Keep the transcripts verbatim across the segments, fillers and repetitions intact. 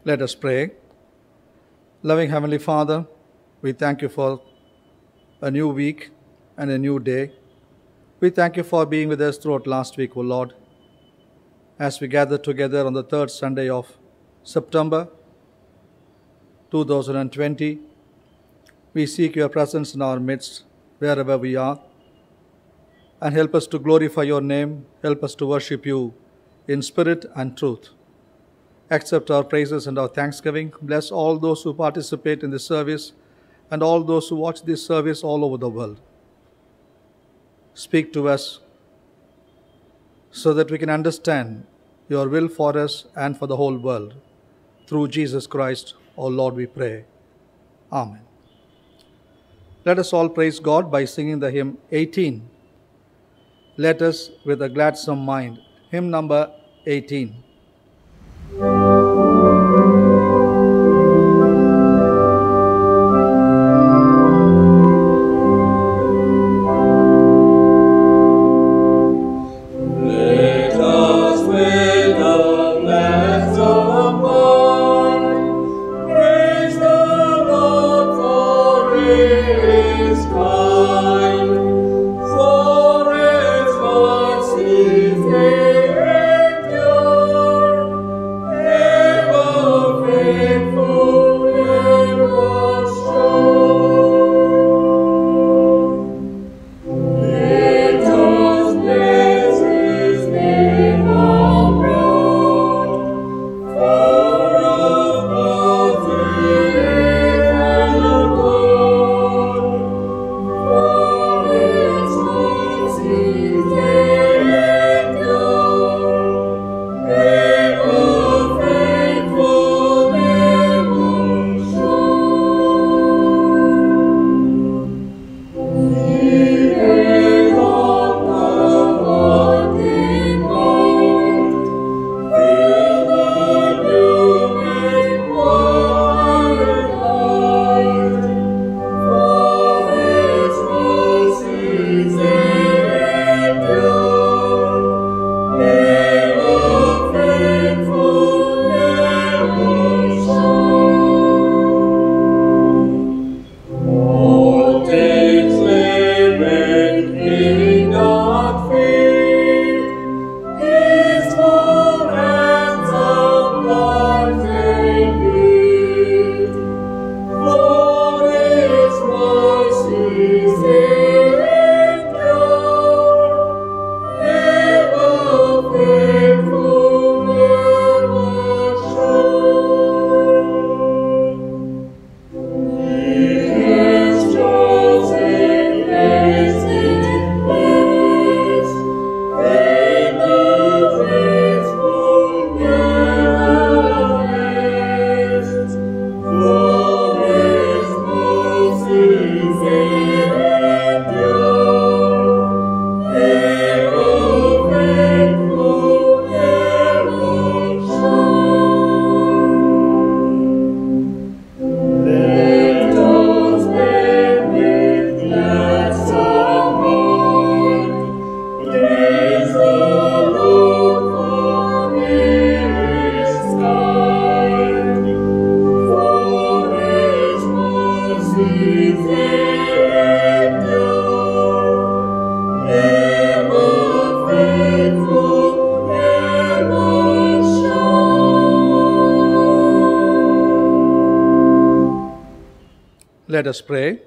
Let us pray. Loving Heavenly Father, we thank you for a new week and a new day. We thank you for being with us throughout last week, O Lord. As we gather together on the third Sunday of September two thousand twenty, we seek your presence in our midst, wherever we are, and help us to glorify your name, help us to worship you in spirit and truth. Accept our praises and our thanksgiving. Bless all those who participate in this service and all those who watch this service all over the world. Speak to us so that we can understand your will for us and for the whole world. Through Jesus Christ, our Lord, we pray. Amen. Let us all praise God by singing the hymn eighteen. Let us with a gladsome mind. Hymn number eighteen. Let us pray.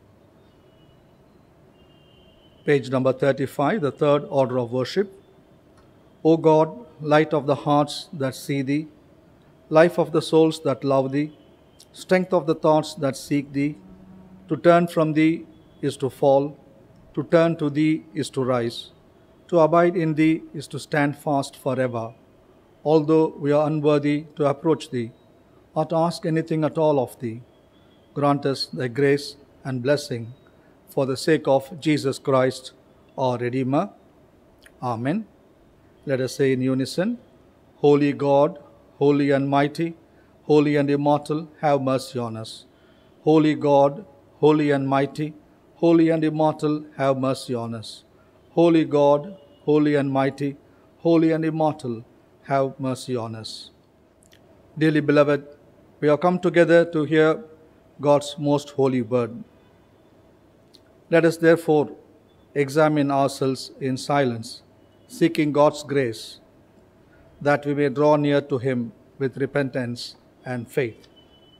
Page number thirty-five, the third order of worship. O God, light of the hearts that see thee, life of the souls that love thee, strength of the thoughts that seek thee, to turn from thee is to fall, to turn to thee is to rise, to abide in thee is to stand fast forever. Although we are unworthy to approach thee, or to ask anything at all of thee, grant us thy grace and blessing for the sake of Jesus Christ, our Redeemer. Amen. Let us say in unison, Holy God, holy and mighty, holy and immortal, have mercy on us. Holy God, holy and mighty, holy and immortal, have mercy on us. Holy God, holy and mighty, holy and immortal, have mercy on us. Dearly beloved, we have come together to hear God's most holy word. Let us therefore examine ourselves in silence, seeking God's grace, that we may draw near to Him with repentance and faith.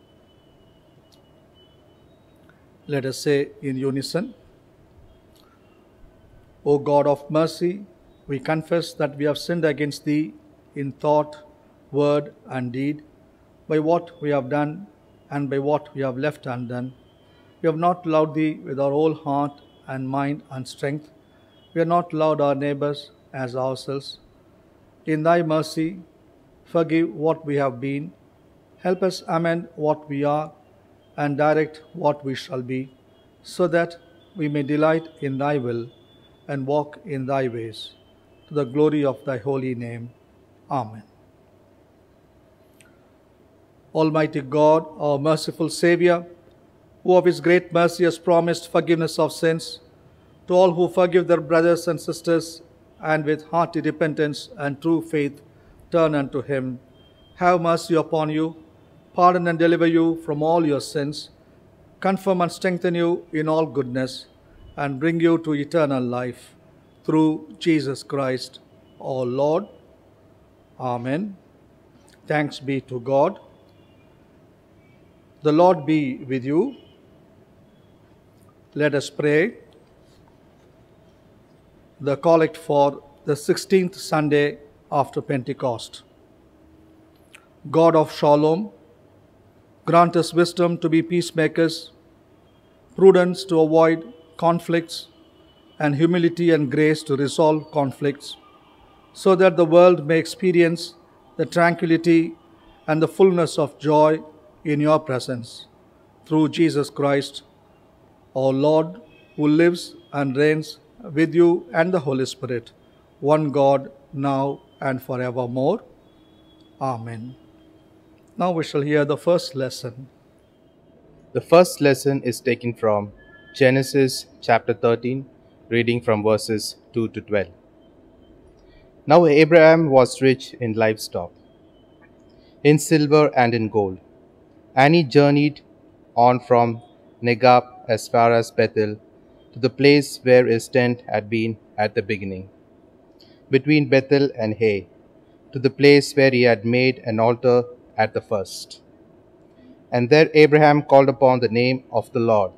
Let us say in unison, O God of mercy, we confess that we have sinned against Thee in thought, word, and deed, by what we have done and by what we have left undone. We have not loved Thee with our whole heart and mind and strength. We have not loved our neighbors as ourselves. In Thy mercy, forgive what we have been, help us amend what we are, and direct what we shall be, so that we may delight in Thy will and walk in Thy ways, to the glory of Thy holy name. Amen. Almighty God, our merciful Saviour, who of His great mercy has promised forgiveness of sins to all who forgive their brothers and sisters and with hearty repentance and true faith turn unto Him, have mercy upon you, pardon and deliver you from all your sins, confirm and strengthen you in all goodness, and bring you to eternal life, through Jesus Christ, our Lord. Amen. Thanks be to God. The Lord be with you. Let us pray. The collect for the sixteenth Sunday after Pentecost. God of Shalom, grant us wisdom to be peacemakers, prudence to avoid conflicts, and humility and grace to resolve conflicts, so that the world may experience the tranquility and the fullness of joy in your presence, through Jesus Christ, our Lord, who lives and reigns with you and the Holy Spirit, one God, now and forevermore. Amen. Now we shall hear the first lesson. The first lesson is taken from Genesis chapter thirteen, reading from verses two to twelve. Now Abraham was rich in livestock, in silver and in gold, and he journeyed on from Negab as far as Bethel, to the place where his tent had been at the beginning, between Bethel and Hai, to the place where he had made an altar at the first. And there Abraham called upon the name of the Lord.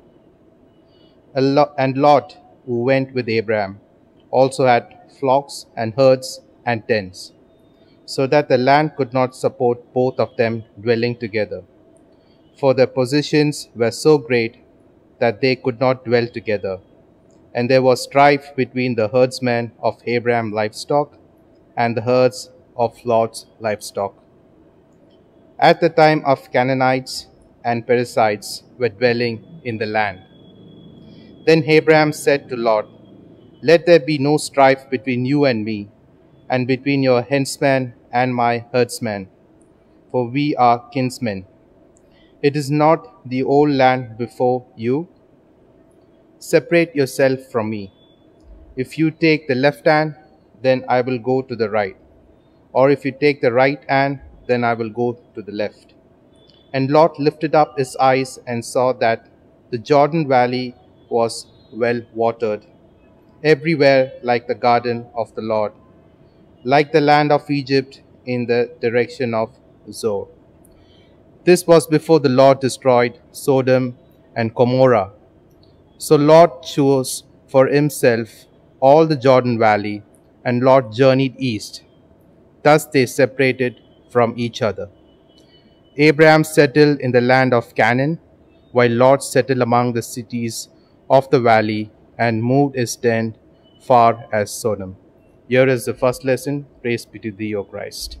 And Lot, who went with Abraham, also had flocks and herds and tents, so that the land could not support both of them dwelling together. For their possessions were so great that they could not dwell together. And there was strife between the herdsmen of Abraham's livestock and the herds of Lot's livestock. At the time of Canaanites and Perizzites were dwelling in the land. Then Abraham said to Lot, Let there be no strife between you and me, and between your henchmen and my herdsmen, for we are kinsmen. It is not the old land before you? Separate yourself from me. If you take the left hand, then I will go to the right. Or if you take the right hand, then I will go to the left. And Lot lifted up his eyes and saw that the Jordan valley was well watered, everywhere like the garden of the Lord, like the land of Egypt in the direction of Zoar. This was before the Lord destroyed Sodom and Gomorrah. So Lot chose for himself all the Jordan valley, and Lot journeyed east. Thus they separated from each other. Abraham settled in the land of Canaan, while Lot settled among the cities of the valley and moved his tent far as Sodom. Here is the first lesson. Praise be to Thee, O Christ.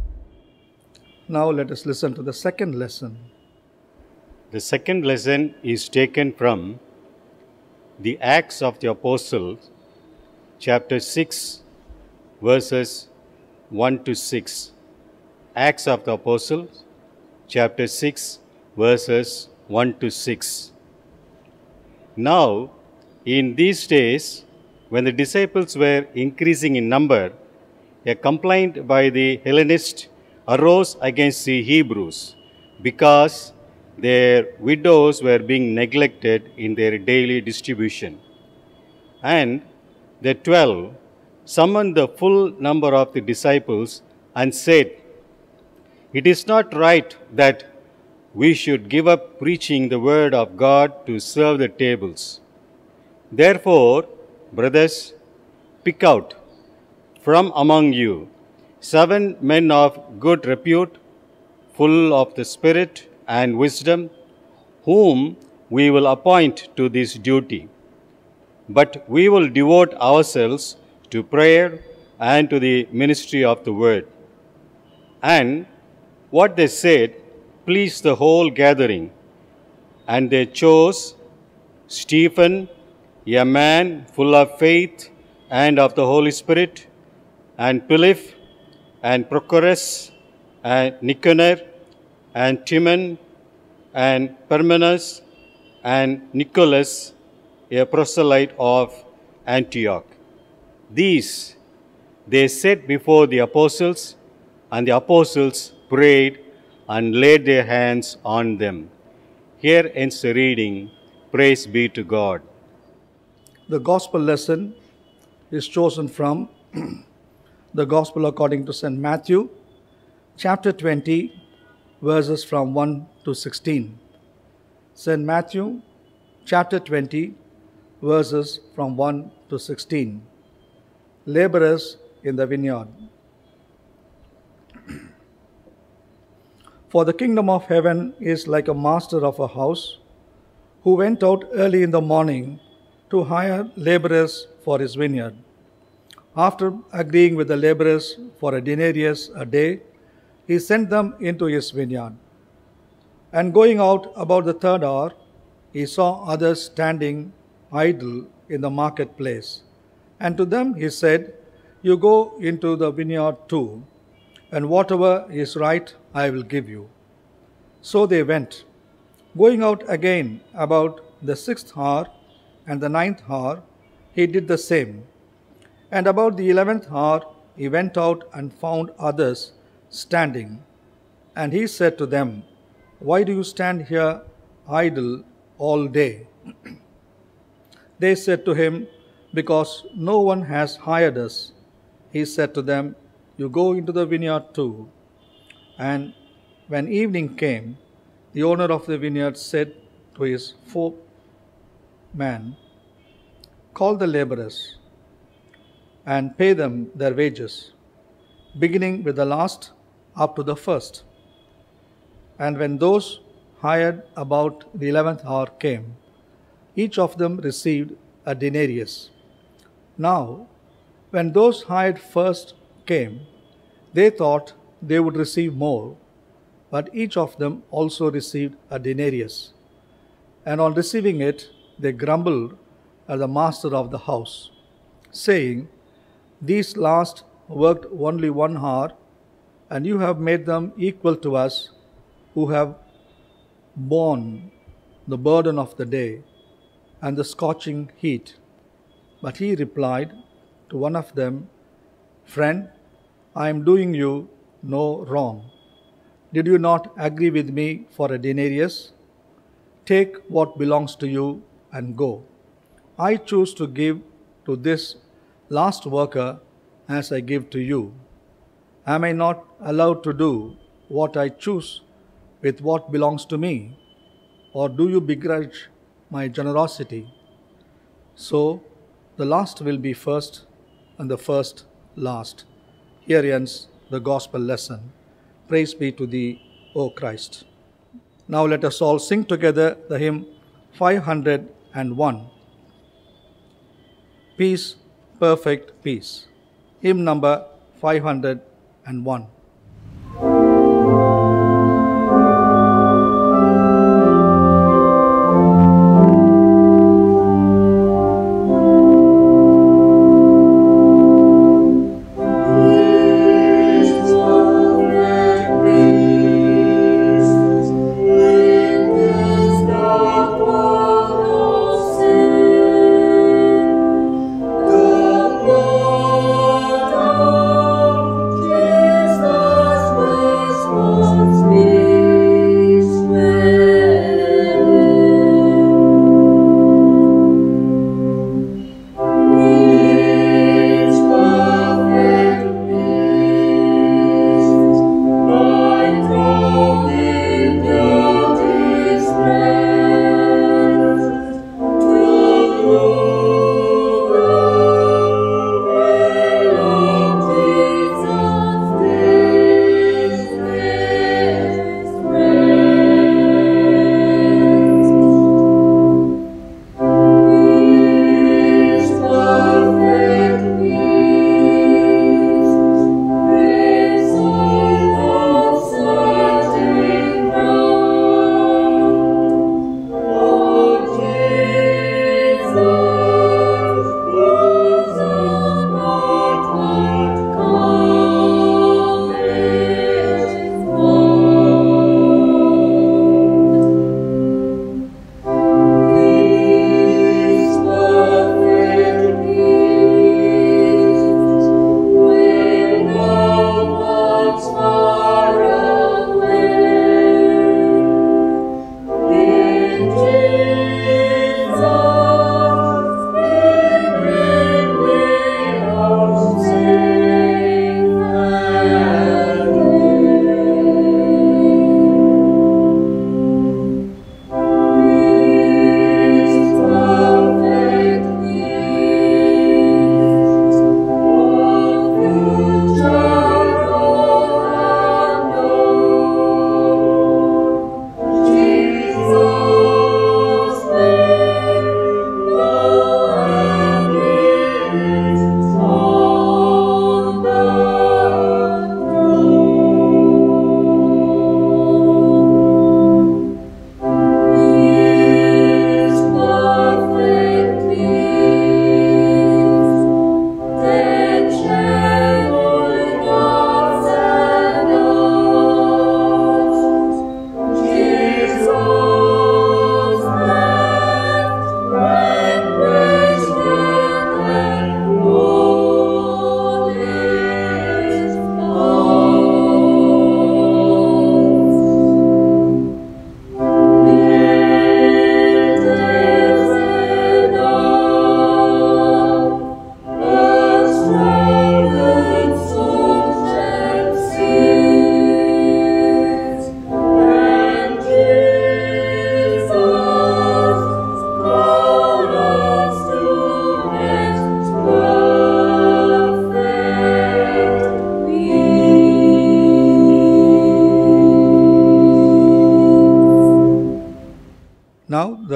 Now let us listen to the second lesson. The second lesson is taken from the Acts of the Apostles, chapter six, verses one to six. Acts of the Apostles, chapter six, verses one to six. Now, in these days, when the disciples were increasing in number, a complaint by the Hellenists arose against the Hebrews because their widows were being neglected in their daily distribution. And the twelve summoned the full number of the disciples and said, "It is not right that we should give up preaching the word of God to serve the tables. Therefore, brothers, pick out from among you seven men of good repute, full of the Spirit and wisdom, whom we will appoint to this duty. But we will devote ourselves to prayer and to the ministry of the word." And what they said pleased the whole gathering, and they chose Stephen, a man full of faith and of the Holy Spirit, and Philip, and Prochorus, and Nicanor, and Timon, and Parmenas, and Nicholas, a proselyte of Antioch. These they set before the apostles, and the apostles prayed and laid their hands on them. Here ends the reading. Praise be to God. The gospel lesson is chosen from the Gospel according to Saint Matthew, chapter twenty, verses from one to sixteen. Saint Matthew, chapter twenty, verses from one to sixteen. Laborers in the vineyard. For the kingdom of heaven is like a master of a house who went out early in the morning to hire laborers for his vineyard. After agreeing with the laborers for a denarius a day, he sent them into his vineyard. And going out about the third hour, he saw others standing idle in the marketplace. And to them he said, "You go into the vineyard too, and whatever is right I will give you." So they went. Going out again about the sixth hour and the ninth hour, he did the same. And about the eleventh hour, he went out and found others standing. And he said to them, "Why do you stand here idle all day?" They said to him, "Because no one has hired us." He said to them, "You go into the vineyard too." And when evening came, the owner of the vineyard said to his foreman, "Call the laborers and pay them their wages, beginning with the last up to the first." And when those hired about the eleventh hour came, each of them received a denarius. Now, when those hired first came, they thought they would receive more, but each of them also received a denarius. And on receiving it, they grumbled at the master of the house, saying, "These last worked only one hour, and you have made them equal to us who have borne the burden of the day and the scorching heat." But he replied to one of them, "Friend, I am doing you no wrong. Did you not agree with me for a denarius? Take what belongs to you and go. I choose to give to this last worker as I give to you. Am I not allowed to do what I choose with what belongs to me? Or do you begrudge my generosity?" So the last will be first, and the first last. Here ends the gospel lesson. Praise be to thee, O Christ. Now let us all sing together the hymn five hundred one. Peace, perfect peace. Hymn number five hundred one. Is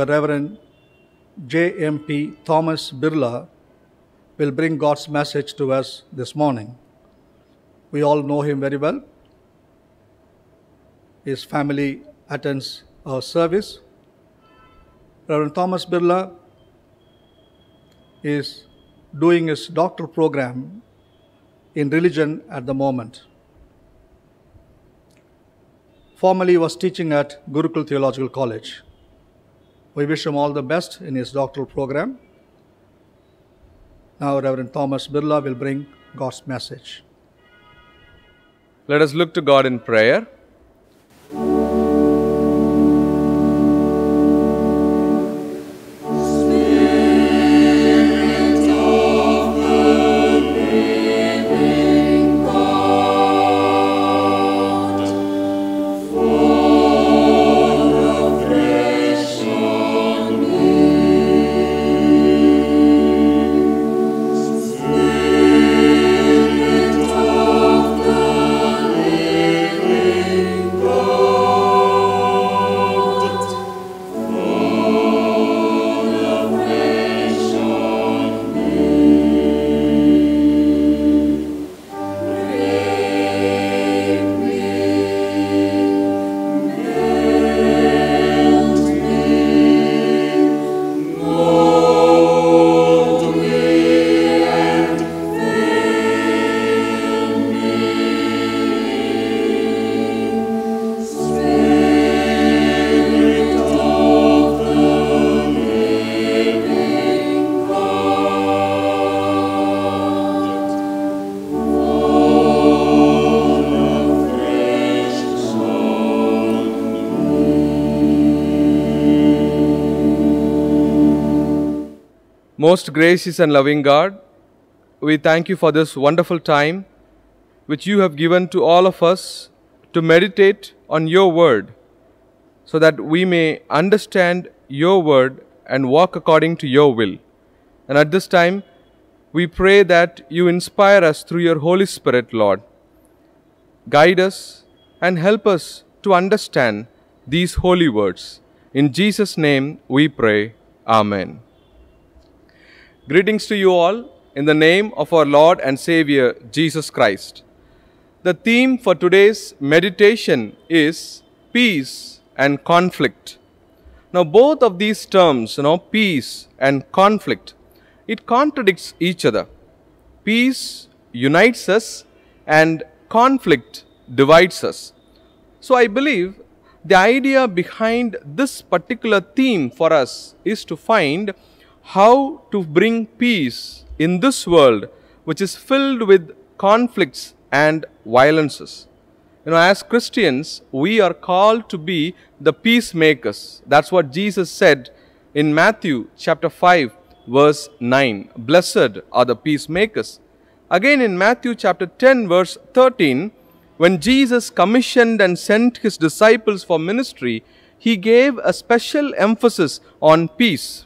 the Reverend J M P Thomas Birla will bring God's message to us this morning. We all know him very well. His family attends our service. Reverend Thomas Birla is doing his doctoral program in religion at the moment. Formerly was teaching at Gurukul Theological College. We wish him all the best in his doctoral program. Now Reverend Thomas Birla will bring God's message. Let us look to God in prayer. Most gracious and loving God, we thank you for this wonderful time which you have given to all of us to meditate on your word so that we may understand your word and walk according to your will. And at this time, we pray that you inspire us through your Holy Spirit, Lord. Guide us and help us to understand these holy words. In Jesus' name we pray. Amen. Greetings to you all in the name of our Lord and Savior Jesus Christ. The theme for today's meditation is peace and conflict. Now both of these terms, you know, peace and conflict, it contradicts each other. Peace unites us and conflict divides us. So I believe the idea behind this particular theme for us is to find how to bring peace in this world which is filled with conflicts and violences. You know, as Christians, we are called to be the peacemakers. That's what Jesus said in Matthew chapter five, verse nine. Blessed are the peacemakers. Again in Matthew chapter ten, verse thirteen, when Jesus commissioned and sent his disciples for ministry, he gave a special emphasis on peace.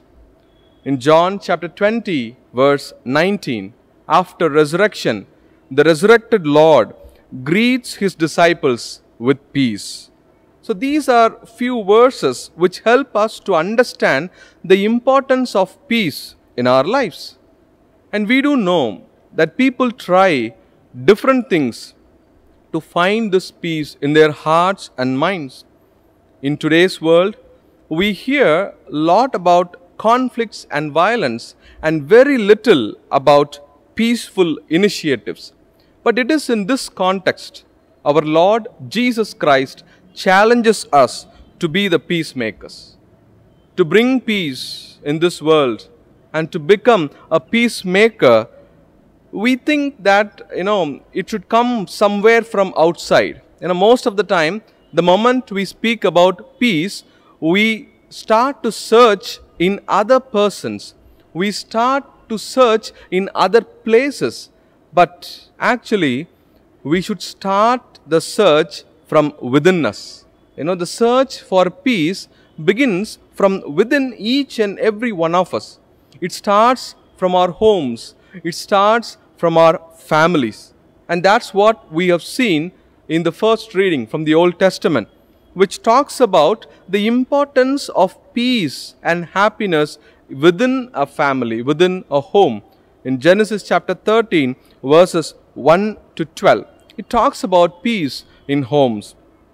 In John chapter twenty, verse nineteen, after resurrection, the resurrected Lord greets his disciples with peace. So these are few verses which help us to understand the importance of peace in our lives. And we do know that people try different things to find this peace in their hearts and minds. In today's world, we hear a lot about conflicts and violence and very little about peaceful initiatives. But it is in this context our Lord Jesus Christ challenges us to be the peacemakers, to bring peace in this world and to become a peacemaker. We think that, you know, it should come somewhere from outside. You know, most of the time, the moment we speak about peace, we start to search in other persons. We start to search in other places. But actually, we should start the search from within us. You know, the search for peace begins from within each and every one of us. It starts from our homes. It starts from our families. And that's what we have seen in the first reading from the Old Testament, which talks about the importance of peace and happiness within a family, within a home. In Genesis chapter thirteen, verses one to twelve, it talks about peace in homes.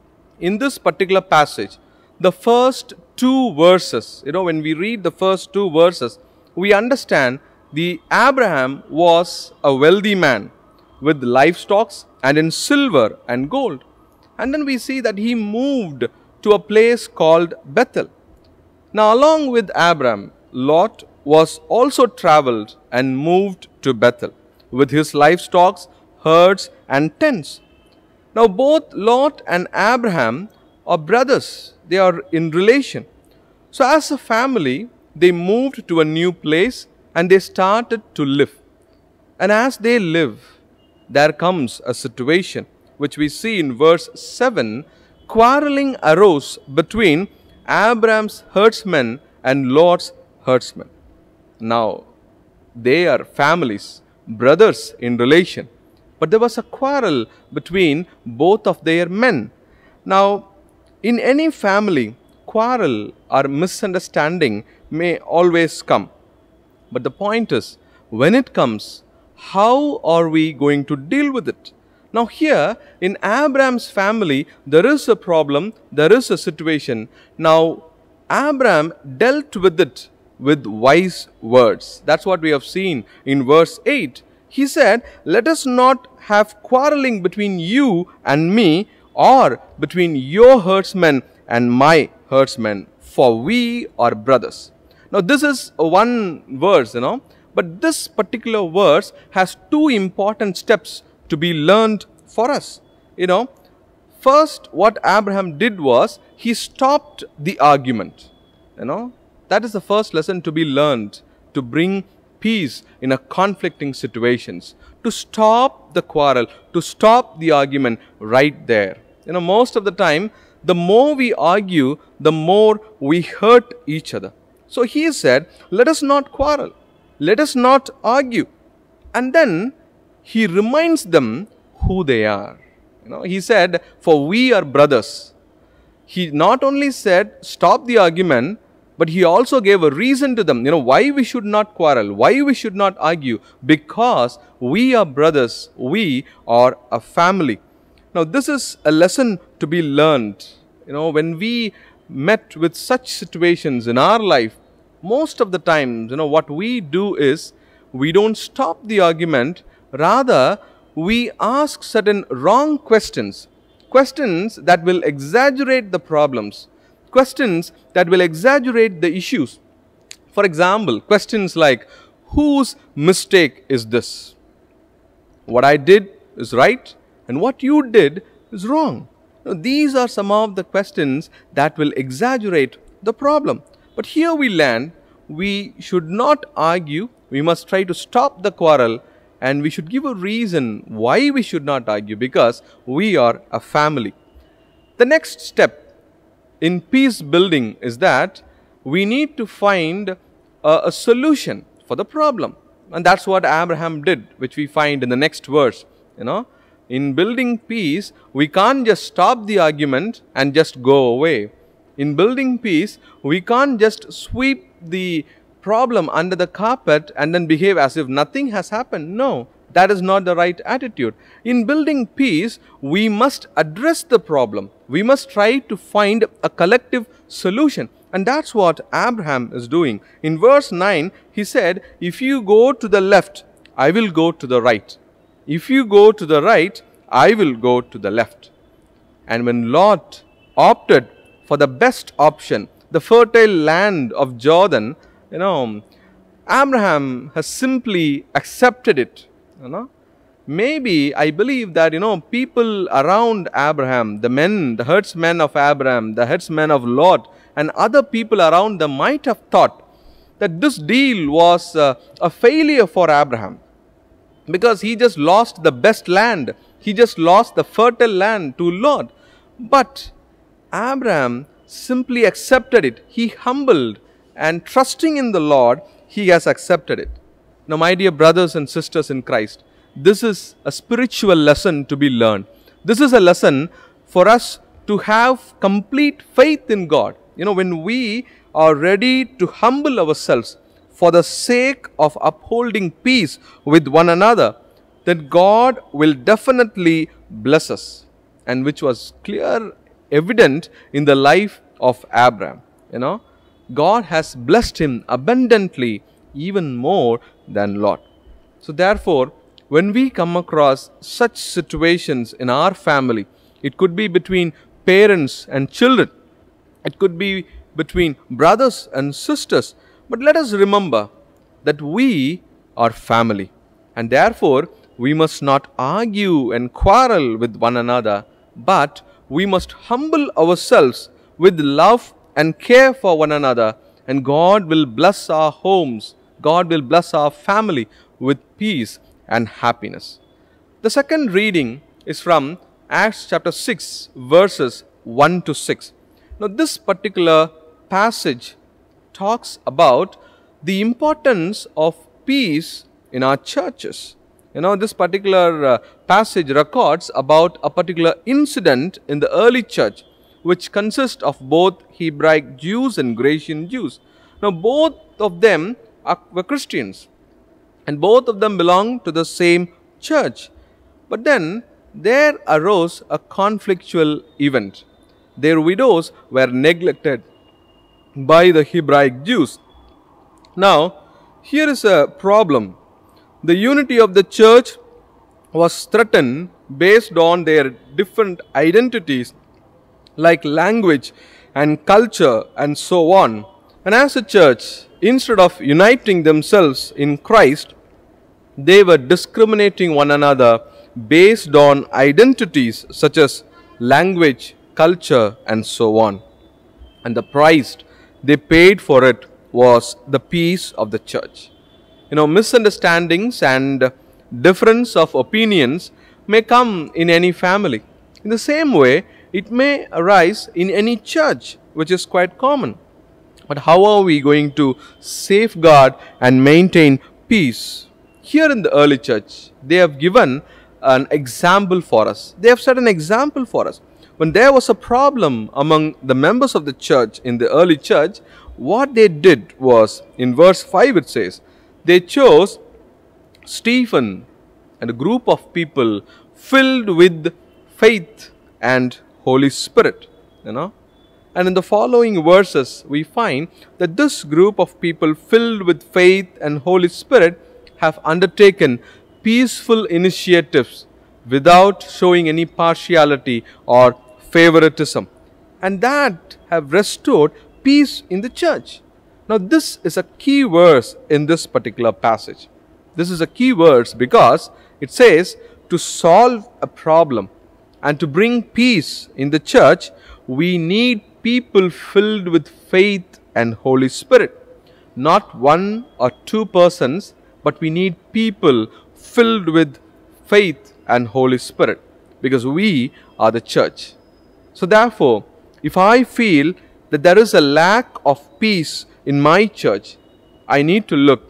In this particular passage, the first two verses, you know, when we read the first two verses, we understand the Abraham was a wealthy man with livestock and in silver and gold. And then we see that he moved to a place called Bethel. Now, along with Abraham, Lot was also traveled and moved to Bethel with his livestock, herds and tents. Now, both Lot and Abraham are brothers. They are in relation. So, as a family, they moved to a new place and they started to live. And as they live, there comes a situation which we see in verse seven. Quarreling arose between Abraham's herdsmen and Lot's herdsmen. Now, they are families, brothers in relation. But there was a quarrel between both of their men. Now, in any family, quarrel or misunderstanding may always come. But the point is, when it comes, how are we going to deal with it? Now here, in Abraham's family, there is a problem, there is a situation. Now, Abraham dealt with it with wise words. That's what we have seen in verse eight. He said, let us not have quarreling between you and me, or between your herdsmen and my herdsmen, for we are brothers. Now this is one verse, you know, but this particular verse has two important steps to be learned for us. You know, first what Abraham did was, he stopped the argument. You know, that is the first lesson to be learned, to bring peace in a conflicting situations, to stop the quarrel, to stop the argument right there. You know, most of the time, the more we argue, the more we hurt each other. So he said, let us not quarrel, let us not argue. And then he reminds them who they are. You know, he said, for we are brothers. He not only said, stop the argument, but he also gave a reason to them, you know, why we should not quarrel, why we should not argue, because we are brothers, we are a family. Now, this is a lesson to be learned. You know, when we met with such situations in our life, most of the times, you know, what we do is, we don't stop the argument, rather, we ask certain wrong questions, questions that will exaggerate the problems, questions that will exaggerate the issues. For example, questions like, whose mistake is this? What I did is right, and what you did is wrong. Now, these are some of the questions that will exaggerate the problem. But here we learn, we should not argue, we must try to stop the quarrel, and we should give a reason why we should not argue, because we are a family. The next step in peace building is that we need to find a, a solution for the problem. And that's what Abraham did, which we find in the next verse. You know, in building peace, we can't just stop the argument and just go away. In building peace, we can't just sweep the problem under the carpet and then behave as if nothing has happened. No, that is not the right attitude. In building peace, we must address the problem. We must try to find a collective solution. And that's what Abraham is doing. In verse nine, he said, if you go to the left, I will go to the right. If you go to the right, I will go to the left. And when Lot opted for the best option, the fertile land of Jordan, you know, Abraham has simply accepted it. You know, maybe I believe that, you know, people around Abraham, the men, the herdsmen of Abraham, the herdsmen of Lot, and other people around them might have thought that this deal was uh, a failure for Abraham, because he just lost the best land. He just lost the fertile land to Lot. But Abraham simply accepted it. He humbled, and trusting in the Lord, he has accepted it. Now, my dear brothers and sisters in Christ, this is a spiritual lesson to be learned. This is a lesson for us to have complete faith in God, you know, when we are ready to humble ourselves for the sake of upholding peace with one another, then God will definitely bless us, and which was clear, evident in the life of Abraham. You know, God has blessed him abundantly, even more than Lot. So therefore, when we come across such situations in our family, it could be between parents and children, it could be between brothers and sisters, but let us remember that we are family, and therefore we must not argue and quarrel with one another, but we must humble ourselves with love and care for one another, and God will bless our homes, God will bless our family with peace and happiness. The second reading is from Acts chapter six, verses one to six. Now this particular passage talks about the importance of peace in our churches. You know, this particular uh, passage records about a particular incident in the early church, which consists of both Hebraic Jews and Grecian Jews. Now both of them are, were Christians, and both of them belonged to the same church. But then there arose a conflictual event. Their widows were neglected by the Hebraic Jews. Now, here is a problem. The unity of the church was threatened based on their different identities, like language and culture and so on. And as a church, instead of uniting themselves in Christ, they were discriminating one another based on identities such as language, culture, and so on. And the price they paid for it was the peace of the church. You know, misunderstandings and difference of opinions may come in any family. In the same way, it may arise in any church, which is quite common. But how are we going to safeguard and maintain peace? Here in the early church, they have given an example for us. They have set an example for us. When there was a problem among the members of the church in the early church, what they did was, in verse five it says, they chose Stephen and a group of people filled with faith and Holy Spirit, you know. And in the following verses, we find that this group of people filled with faith and Holy Spirit have undertaken peaceful initiatives without showing any partiality or favoritism, and that have restored peace in the church. Now this is a key verse in this particular passage. This is a key verse because it says to solve a problem and to bring peace in the church, we need people filled with faith and Holy Spirit. Not one or two persons, but we need people filled with faith and Holy Spirit, because we are the church. So therefore, if I feel that there is a lack of peace in my church, I need to look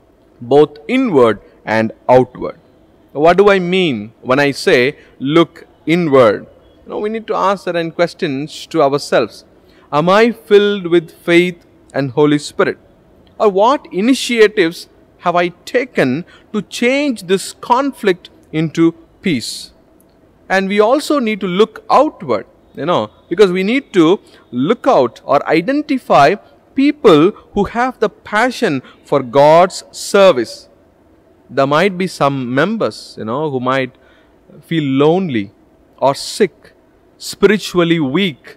both inward and outward. What do I mean when I say look inward? You know, we need to ask certain questions to ourselves. Am I filled with faith and Holy Spirit? Or what initiatives have I taken to change this conflict into peace? And we also need to look outward, you know, because we need to look out or identify people who have the passion for God's service. There might be some members, you know, who might feel lonely or sick, spiritually weak.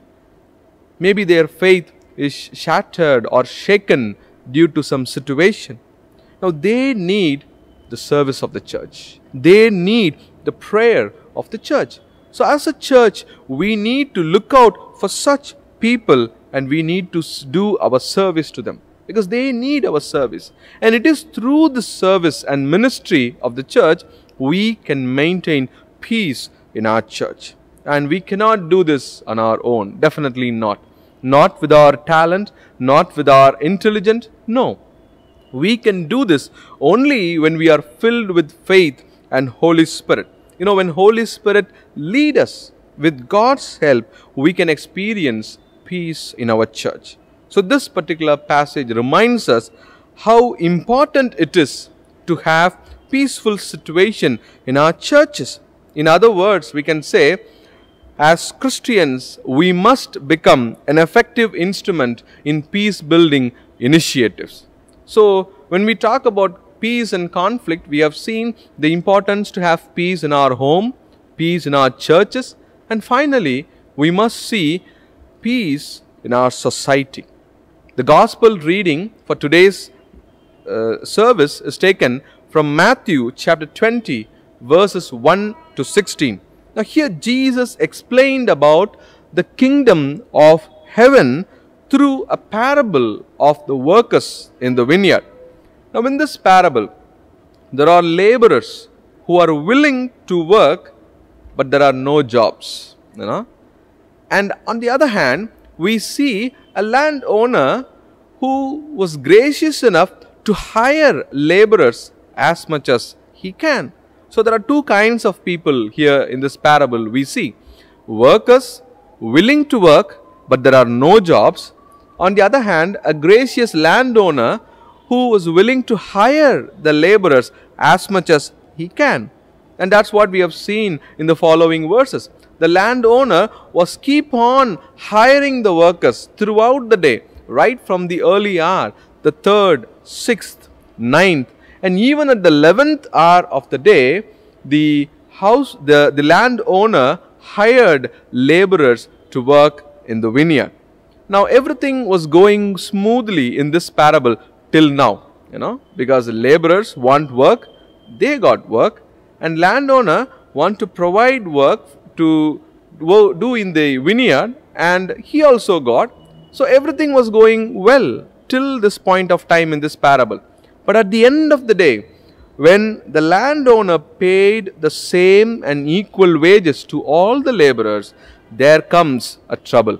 Maybe their faith is shattered or shaken due to some situation. Now they need the service of the church. They need the prayer of the church. So as a church, we need to look out for such people, and we need to do our service to them, because they need our service. And it is through the service and ministry of the church we can maintain peace in our church. And we cannot do this on our own. Definitely not. Not with our talent, not with our intelligence. No. We can do this only when we are filled with faith and Holy Spirit. You know, when Holy Spirit leads us, with God's help, we can experience peace in our church. So this particular passage reminds us how important it is to have peaceful situation in our churches. In other words, we can say, as Christians, we must become an effective instrument in peace-building initiatives. So, when we talk about peace and conflict, we have seen the importance to have peace in our home, peace in our churches, and finally, we must see peace in our society. The Gospel reading for today's uh, service is taken from Matthew chapter twenty, verses one to sixteen. Now here Jesus explained about the kingdom of heaven through a parable of the workers in the vineyard. Now in this parable, there are laborers who are willing to work, but there are no jobs, you know. And on the other hand, we see a landowner who was gracious enough to hire laborers as much as he can. So there are two kinds of people here in this parable we see. Workers willing to work, but there are no jobs. On the other hand, a gracious landowner who was willing to hire the laborers as much as he can. And that's what we have seen in the following verses. The landowner was keep on hiring the workers throughout the day, right from the early hour, the third, sixth, ninth, and even at the eleventh hour of the day, the house, the, the landowner hired laborers to work in the vineyard. Now everything was going smoothly in this parable till now, you know, because the laborers want work, they got work, and landowner want to provide work to do in the vineyard, and he also got. So everything was going well till this point of time in this parable. But at the end of the day, when the landowner paid the same and equal wages to all the laborers, there comes a trouble.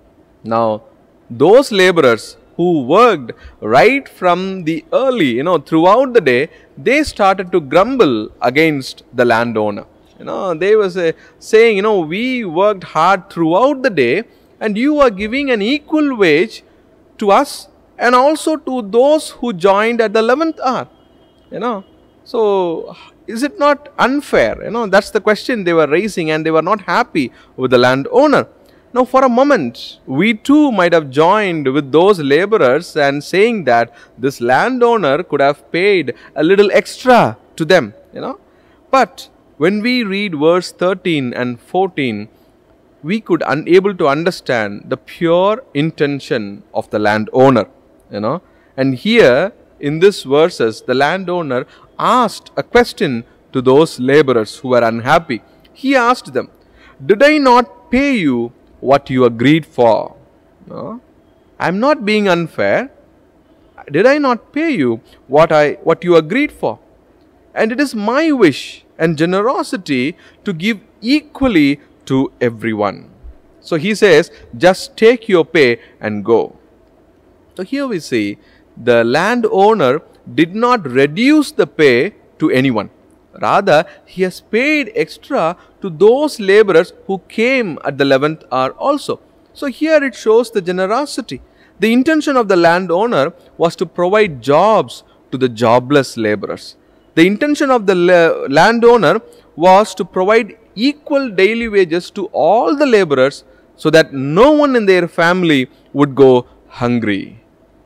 Now, those laborers who worked right from the early, you know, throughout the day, they started to grumble against the landowner. You know, they were uh, saying, you know, we worked hard throughout the day and you are giving an equal wage to us and also to those who joined at the eleventh hour, you know. So, is it not unfair? You know, that's the question they were raising, and they were not happy with the landowner. Now, for a moment, we too might have joined with those laborers and saying that this landowner could have paid a little extra to them, you know. But when we read verse thirteen and fourteen, we could unable to understand the pure intention of the landowner, you know. And here in these verses, the landowner asked a question to those laborers who were unhappy. He asked them, "Did I not pay you what you agreed for?" No? I'm not being unfair. Did I not pay you what I what you agreed for? And it is my wish and generosity to give equally to everyone. So he says, just take your pay and go. So here we see the landowner did not reduce the pay to anyone. Rather, he has paid extra to those laborers who came at the eleventh hour also. So here it shows the generosity. The intention of the landowner was to provide jobs to the jobless laborers. The intention of the la- landowner was to provide equal daily wages to all the laborers so that no one in their family would go hungry.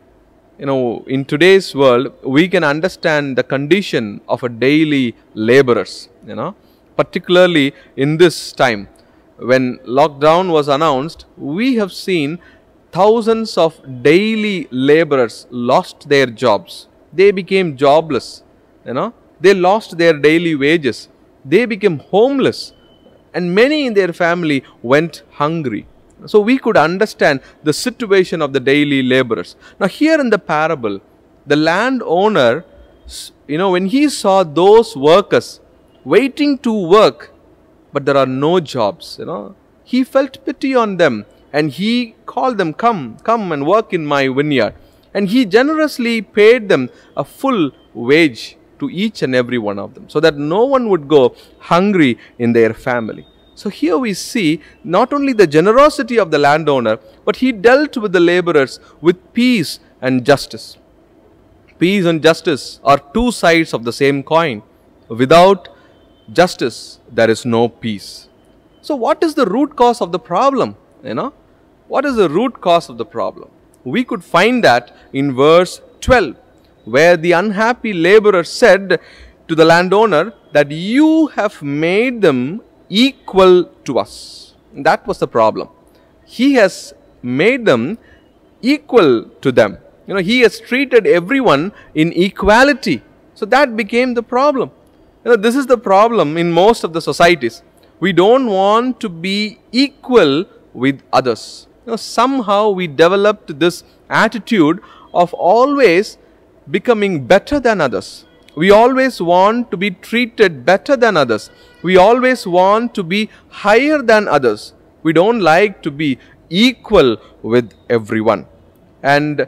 You know, in today's world, we can understand the condition of a daily laborers, you know, particularly in this time. When lockdown was announced, we have seen thousands of daily laborers lost their jobs. They became jobless, you know, they lost their daily wages. They became homeless, and many in their family went hungry. So we could understand the situation of the daily laborers. Now here in the parable, the landowner, you know, when he saw those workers waiting to work, but there are no jobs, you know, he felt pity on them and he called them, come, come and work in my vineyard. And he generously paid them a full wage to each and every one of them so that no one would go hungry in their family. So here we see not only the generosity of the landowner, but he dealt with the laborers with peace and justice. Peace and justice are two sides of the same coin. Without justice, there is no peace. So what is the root cause of the problem? You know, what is the root cause of the problem? We could find that in verse twelve, where the unhappy laborer said to the landowner that you have made them equal to us. That was the problem. He has made them equal to them. You know, he has treated everyone in equality. So that became the problem. You know, this is the problem in most of the societies. We don't want to be equal with others. You know, somehow we developed this attitude of always becoming better than others. We always want to be treated better than others. We always want to be higher than others. We don't like to be equal with everyone. And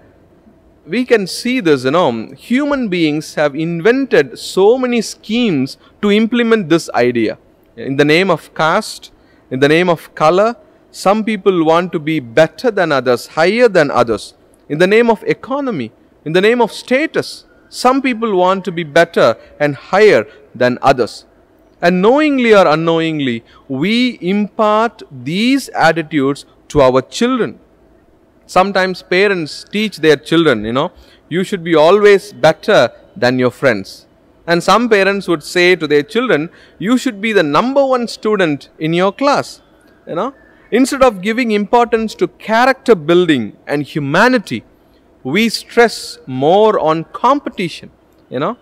we can see this, you know, human beings have invented so many schemes to implement this idea. In the name of caste, in the name of color, some people want to be better than others, higher than others. In the name of economy, in the name of status, some people want to be better and higher than others. And knowingly or unknowingly, we impart these attitudes to our children. Sometimes parents teach their children, you know, you should be always better than your friends. And some parents would say to their children, you should be the number one student in your class. You know, instead of giving importance to character building and humanity, we stress more on competition. You know,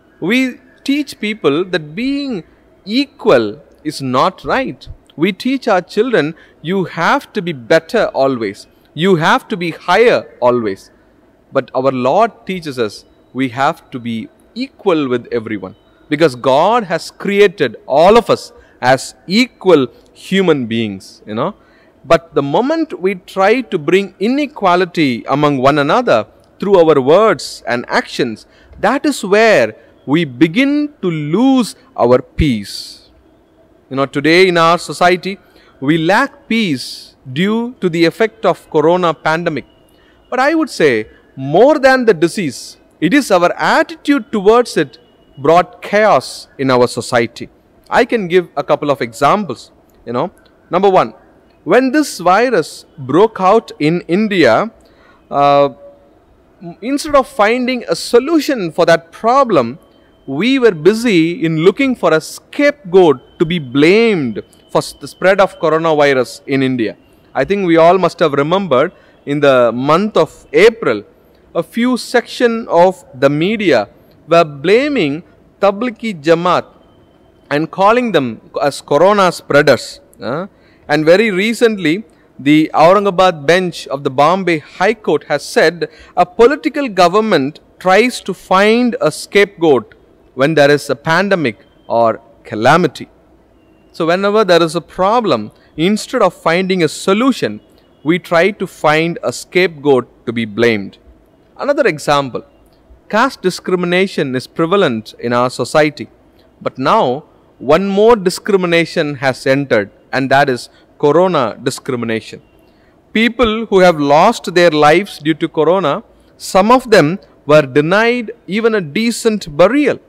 we teach people that being equal is not right. We teach our children, you have to be better always. You have to be higher always. But our Lord teaches us, we have to be equal with everyone. Because God has created all of us as equal human beings, you know. But the moment we try to bring inequality among one another through our words and actions, that is where we begin to lose our peace. You know, today in our society, we lack peace due to the effect of corona pandemic. But I would say, more than the disease, it is our attitude towards it brought chaos in our society. I can give a couple of examples. You know, number one, when this virus broke out in India, uh, instead of finding a solution for that problem, we were busy in looking for a scapegoat to be blamed for the spread of coronavirus in India. I think we all must have remembered in the month of April, a few sections of the media were blaming Tablighi Jamaat and calling them as corona spreaders. Uh, and very recently, the Aurangabad bench of the Bombay High Court has said a political government tries to find a scapegoat when there is a pandemic or calamity. So whenever there is a problem, instead of finding a solution, we try to find a scapegoat to be blamed. Another example, caste discrimination is prevalent in our society. But now, one more discrimination has entered, and that is corona discrimination. People who have lost their lives due to corona, some of them were denied even a decent burial.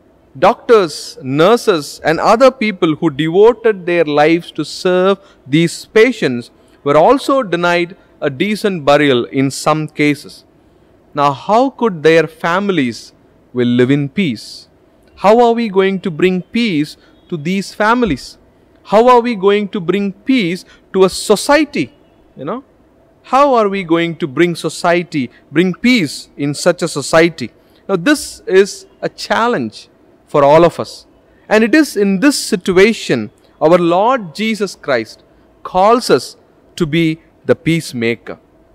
Doctors, nurses, and other people who devoted their lives to serve these patients were also denied a decent burial in some cases. Now, how could their families will live in peace? How are we going to bring peace to these families? How are we going to bring peace to a society? You know, how are we going to bring society, bring peace in such a society? Now, this is a challenge for all of us. And it is in this situation our Lord Jesus Christ calls us to be the peacemaker,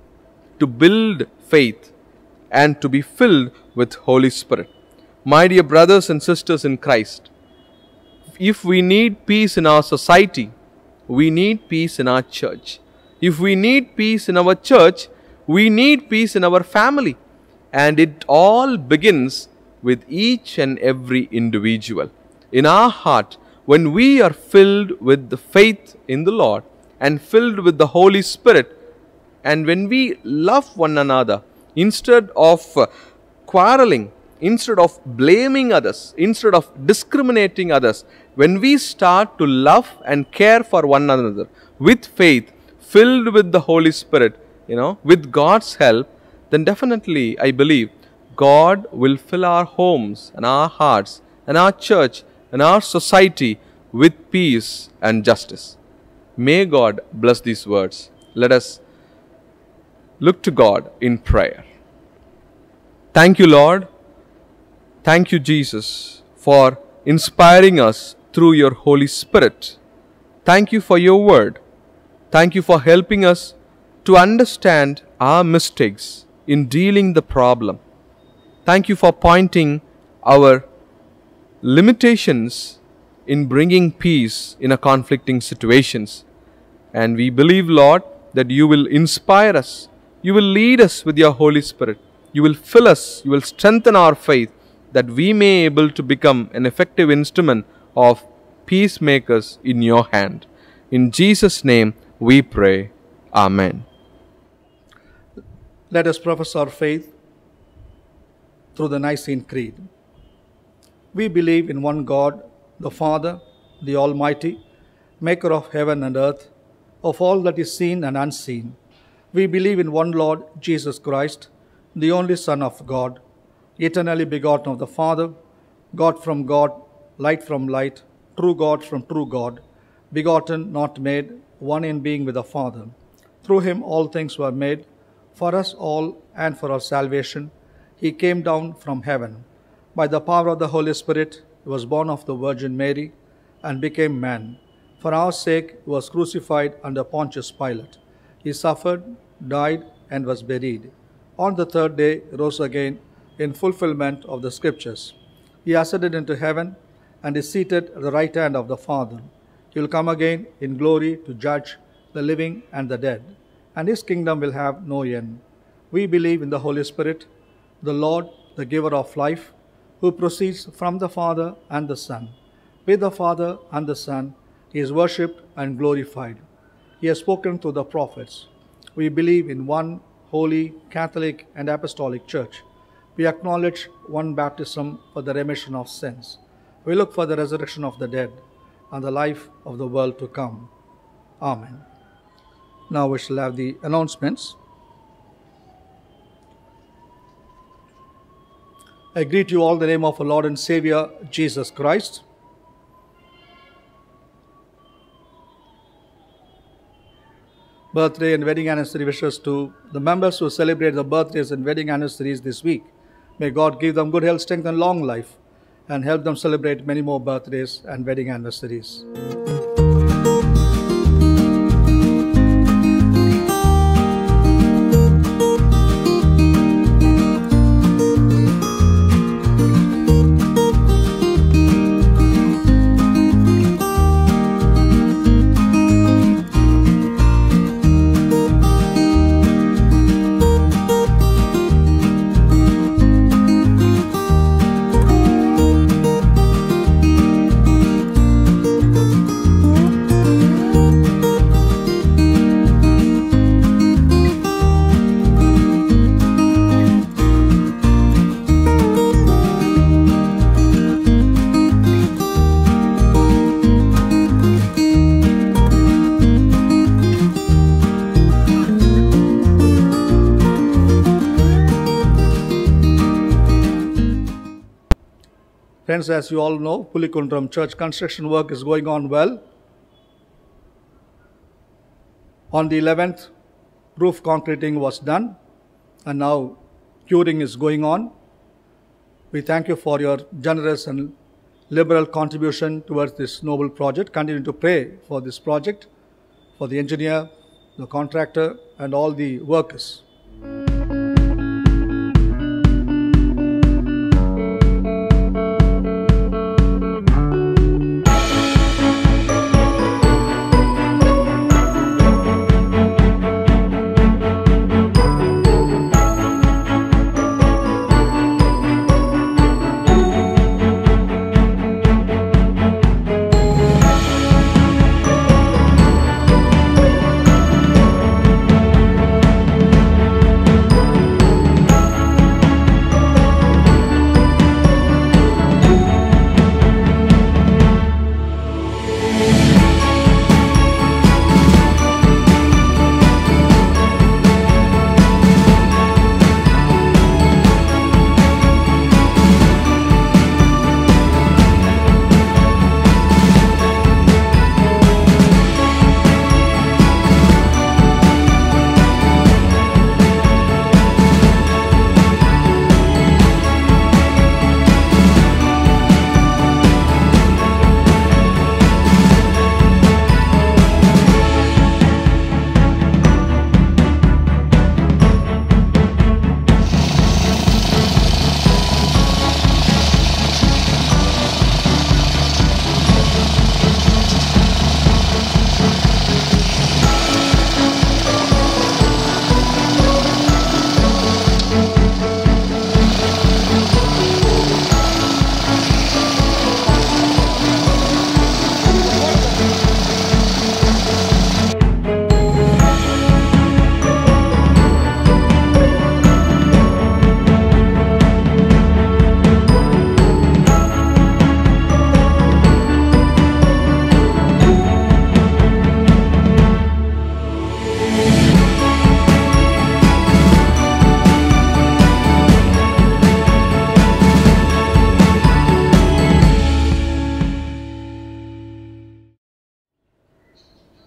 to build faith, and to be filled with Holy Spirit. My dear brothers and sisters in Christ, if we need peace in our society, we need peace in our church. If we need peace in our church, we need peace in our family. And it all begins with each and every individual. In our heart, when we are filled with the faith in the Lord and filled with the Holy Spirit, and when we love one another, instead of uh, quarreling, instead of blaming others, instead of discriminating others, when we start to love and care for one another with faith, filled with the Holy Spirit, you know, with God's help, then definitely I believe God will fill our homes and our hearts and our church and our society with peace and justice. May God bless these words. Let us look to God in prayer. Thank you, Lord. Thank you, Jesus, for inspiring us through your Holy Spirit. Thank you for your word. Thank you for helping us to understand our mistakes in dealing the problem. Thank you for pointing our limitations in bringing peace in a conflicting situations. And we believe, Lord, that you will inspire us. You will lead us with your Holy Spirit. You will fill us. You will strengthen our faith, that we may be able to become an effective instrument of peacemakers in your hand. In Jesus' name we pray. Amen. Let us profess our faith through the Nicene Creed. We believe in one God, the Father, the Almighty, maker of heaven and earth, of all that is seen and unseen. We believe in one Lord, Jesus Christ, the only Son of God, eternally begotten of the Father, God from God, light from light, true God from true God, begotten, not made, one in being with the Father. Through him all things were made. For us all and for our salvation, he came down from heaven. By the power of the Holy Spirit, he was born of the Virgin Mary and became man. For our sake, he was crucified under Pontius Pilate. He suffered, died, and was buried. On the third day, rose again in fulfillment of the Scriptures. He ascended into heaven and is seated at the right hand of the Father. He will come again in glory to judge the living and the dead, and his kingdom will have no end. We believe in the Holy Spirit, the Lord, the giver of life, who proceeds from the Father and the Son. With the Father and the Son, he is worshipped and glorified. He has spoken through the prophets. We believe in one holy, Catholic, and Apostolic Church. We acknowledge one baptism for the remission of sins. We look for the resurrection of the dead and the life of the world to come. Amen. Now we shall have the announcements. I greet you all in the name of our Lord and Savior, Jesus Christ. Birthday and wedding anniversary wishes to the members who celebrate the birthdays and wedding anniversaries this week. May God give them good health, strength, and long life, and help them celebrate many more birthdays and wedding anniversaries. Friends, as you all know, Pulikundram Church construction work is going on well. On the eleventh, roof concreting was done, and now curing is going on. We thank you for your generous and liberal contribution towards this noble project. Continue to pray for this project, for the engineer, the contractor, and all the workers.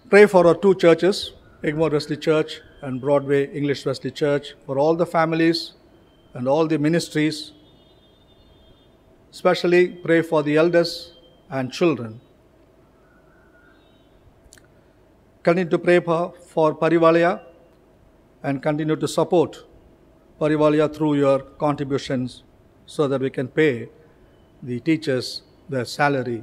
Pray for our two churches, Egmore Wesley Church and Broadway English Wesley Church, for all the families and all the ministries. Especially pray for the elders and children. Continue to pray for, for Parivalaya and continue to support Parivalaya through your contributions so that we can pay the teachers their salary.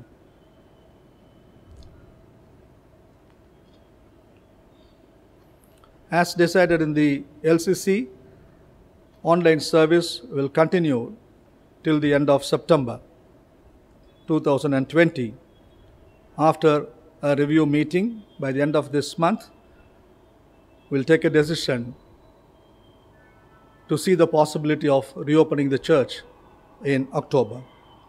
As decided in the L C C, online service will continue till the end of September two thousand twenty. After a review meeting by the end of this month, we'll take a decision to see the possibility of reopening the church in October.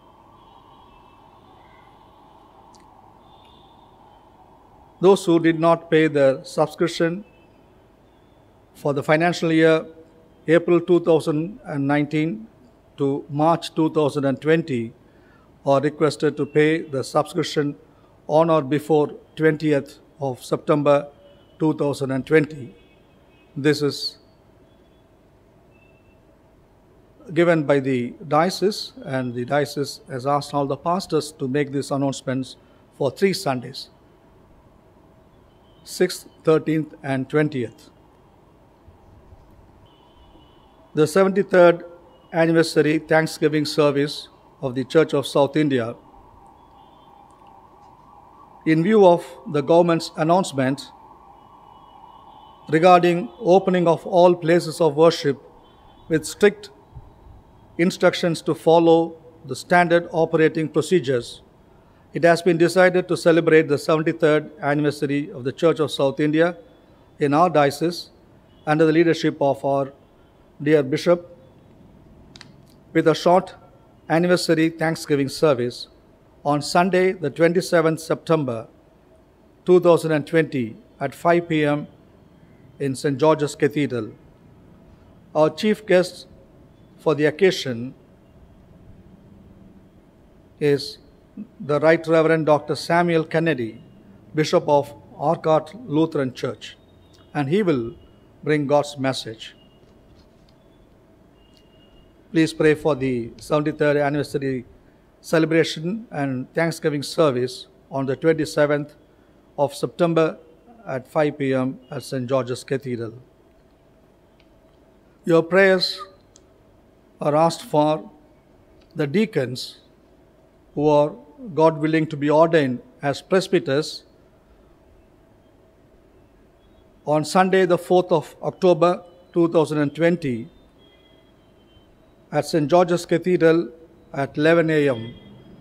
Those who did not pay their subscription for the financial year April two thousand nineteen to March two thousand twenty are requested to pay the subscription on or before twentieth of September two thousand twenty. This is given by the diocese, and the diocese has asked all the pastors to make these announcements for three Sundays, sixth, thirteenth and twentieth. The seventy-third anniversary Thanksgiving service of the Church of South India, in view of the government's announcement regarding opening of all places of worship with strict instructions to follow the standard operating procedures, it has been decided to celebrate the seventy-third anniversary of the Church of South India in our diocese under the leadership of our dear Bishop with a short anniversary Thanksgiving service on Sunday, the twenty-seventh September two thousand twenty at five p m in Saint George's Cathedral. Our chief guest for the occasion is the Right Reverend Doctor Samuel Kennedy, Bishop of Arcot Lutheran Church, and he will bring God's message. Please pray for the seventy-third anniversary celebration and Thanksgiving service on the twenty-seventh of September at five p m at Saint George's Cathedral. Your prayers are asked for the deacons who are, God willing, to be ordained as presbyters on Sunday, the fourth of October two thousand twenty at Saint George's Cathedral at eleven a m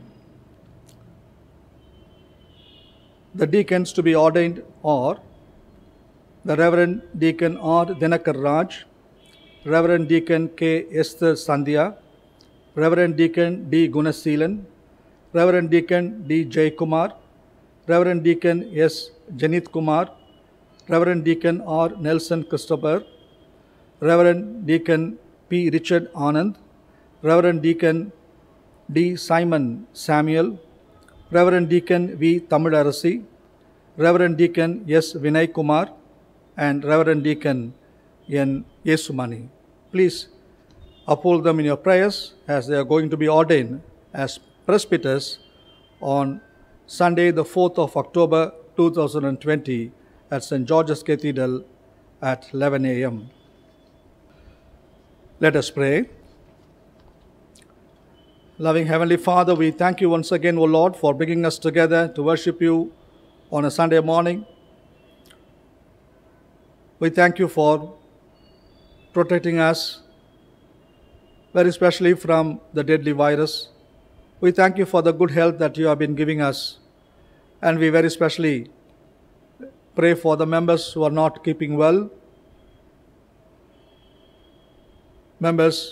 The deacons to be ordained are the Reverend Deacon R. Dinakar Raj, Reverend Deacon K. Esther Sandhya, Reverend Deacon D. Gunaseelan, Reverend Deacon D. Jay Kumar, Reverend Deacon S. Janit Kumar, Reverend Deacon R. Nelson Christopher, Reverend Deacon P. Richard Anand, Reverend Deacon D. Simon Samuel, Reverend Deacon V. Tamilarasi, Reverend Deacon S. Vinay Kumar, and Reverend Deacon N. Yesumani. Please uphold them in your prayers as they are going to be ordained as presbyters on Sunday, the fourth of October two thousand twenty at Saint George's Cathedral at eleven a m Let us pray. Loving Heavenly Father, we thank you once again, O Lord, for bringing us together to worship you on a Sunday morning. We thank you for protecting us, very especially from the deadly virus. We thank you for the good health that you have been giving us, and we very especially pray for the members who are not keeping well, members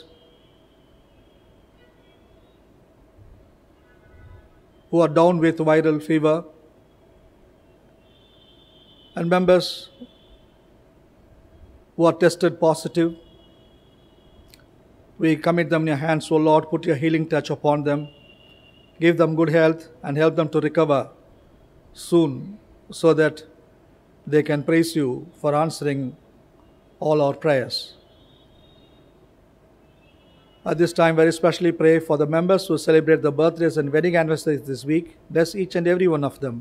who are down with viral fever, and members who are tested positive. We commit them in your hands, O Lord. Put your healing touch upon them. Give them good health and help them to recover soon, so that they can praise you for answering all our prayers. At this time, very specially pray for the members who celebrate the birthdays and wedding anniversaries this week. Bless each and every one of them.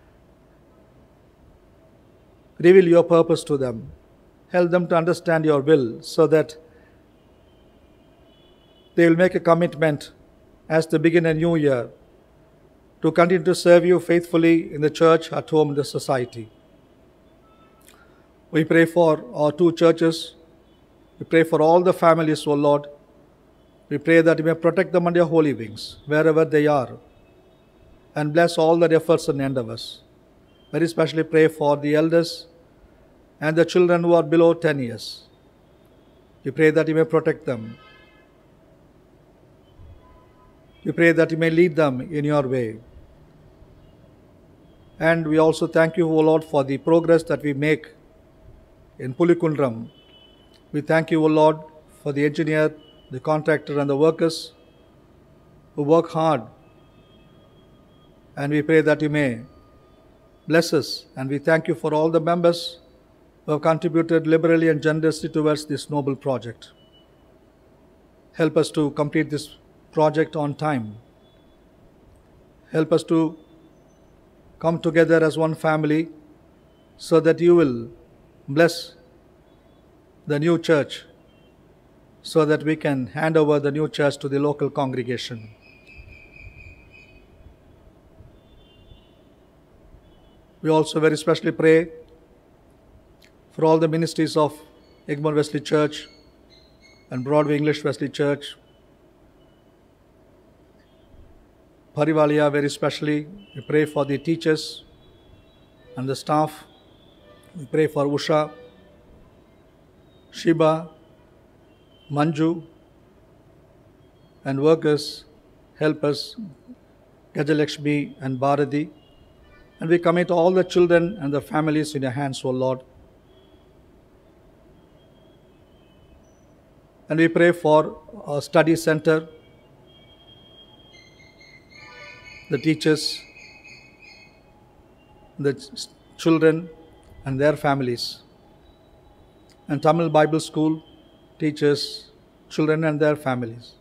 Reveal your purpose to them. Help them to understand your will so that they will make a commitment as they begin a new year to continue to serve you faithfully in the church, at home, in the society. We pray for our two churches. We pray for all the families, O Lord. We pray that you may protect them under your holy wings, wherever they are, and bless all their efforts and endeavors. Very especially pray for the elders and the children who are below ten years. We pray that you may protect them. We pray that you may lead them in your way. And we also thank you, O Lord, for the progress that we make in Pulikundram. We thank you, O Lord, for the engineer, the contractor and the workers who work hard. And we pray that you may bless us. And we thank you for all the members who have contributed liberally and generously towards this noble project. Help us to complete this project on time. Help us to come together as one family so that you will bless the new church, so that we can hand over the new church to the local congregation. We also very specially pray for all the ministries of Egmont Wesley Church and Broadway English Wesley Church. Parivalia very specially, we pray for the teachers and the staff. We pray for Usha, Shiba, Manju, and workers, helpers, Gajalakshmi and Bharati. And we commit all the children and the families in your hands, O Lord. And we pray for our study center, the teachers, the ch- children and their families, and Tamil Bible School, teachers, children and their families.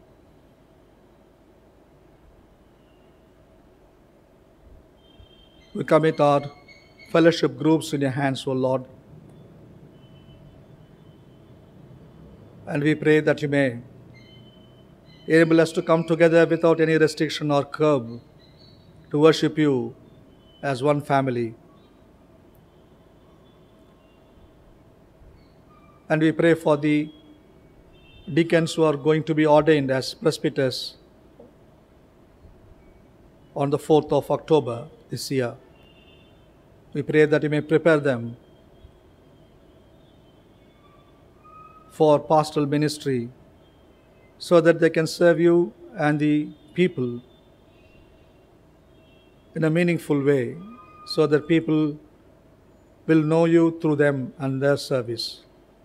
We commit our fellowship groups in your hands, O Lord. And we pray that you may enable us to come together without any restriction or curb to worship you as one family. And we pray for the deacons who are going to be ordained as presbyters on the fourth of October this year. We pray that you may prepare them for pastoral ministry so that they can serve you and the people in a meaningful way, so that people will know you through them and their service.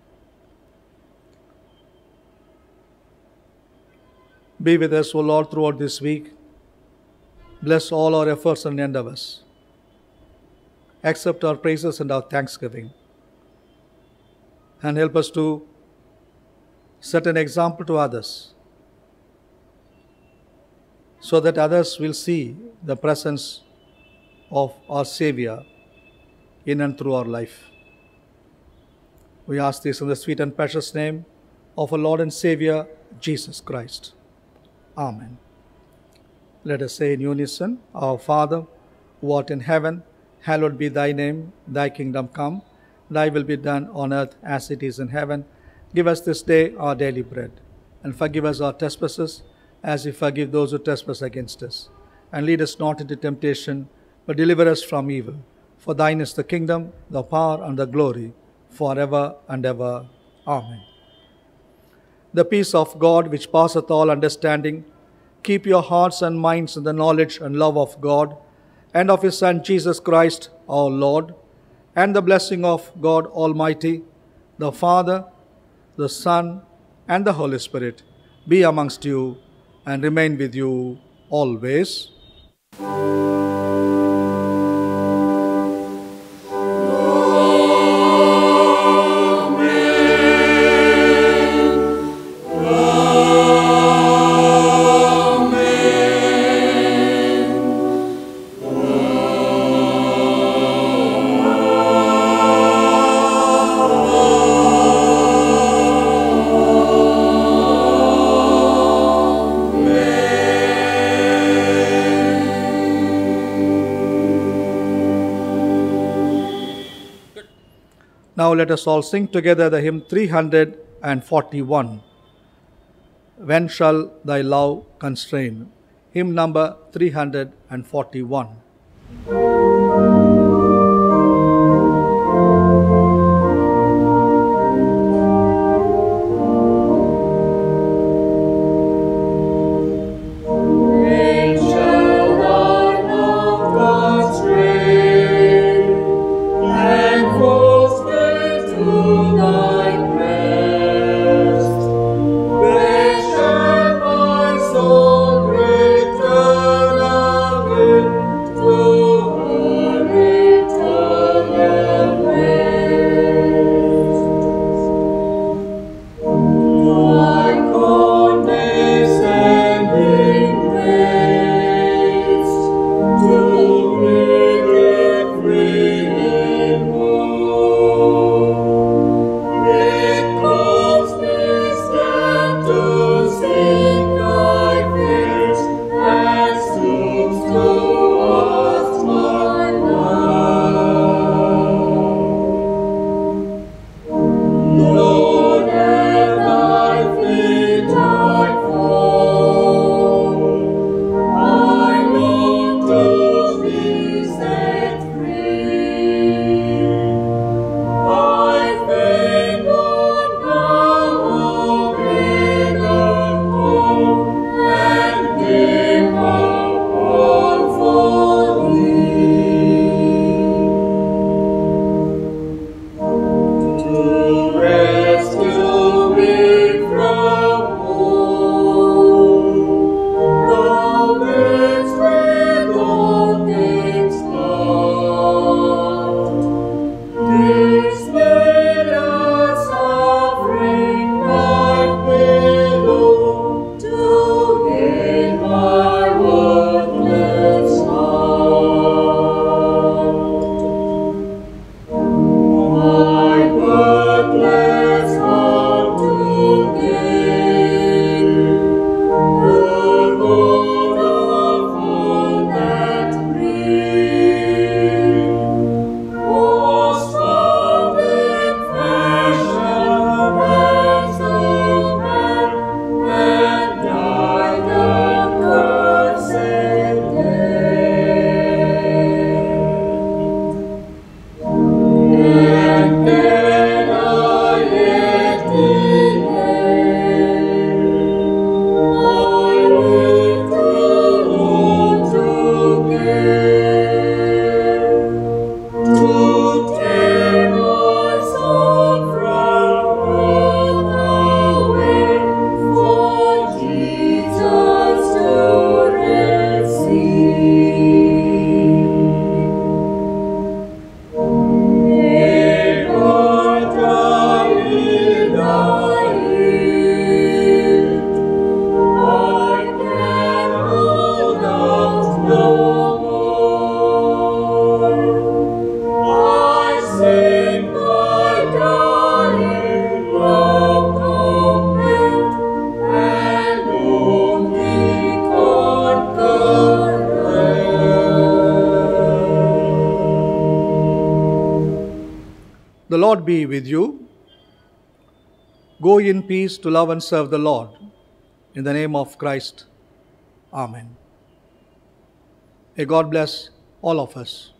Be with us, O Lord, throughout this week. Bless all our efforts and endeavors. Accept our praises and our thanksgiving. And help us to set an example to others, so that others will see the presence of our Savior in and through our life. We ask this in the sweet and precious name of our Lord and Savior, Jesus Christ. Amen. Let us say in unison, Our Father, who art in heaven, hallowed be thy name. Thy kingdom come, thy will be done on earth as it is in heaven. Give us this day our daily bread, and forgive us our trespasses, as we forgive those who trespass against us. And lead us not into temptation, but deliver us from evil. For thine is the kingdom, the power, and the glory, forever and ever. Amen. The peace of God, which passeth all understanding, keep your hearts and minds in the knowledge and love of God, and of his Son Jesus Christ our Lord, and the blessing of God Almighty, the Father, the Son, and the Holy Spirit be amongst you and remain with you always. Lord. Now let us all sing together the hymn three hundred forty-one. When shall thy love constrain? Hymn number three hundred forty-one. The Lord be with you. Go in peace to love and serve the Lord. In the name of Christ. Amen. May God bless all of us.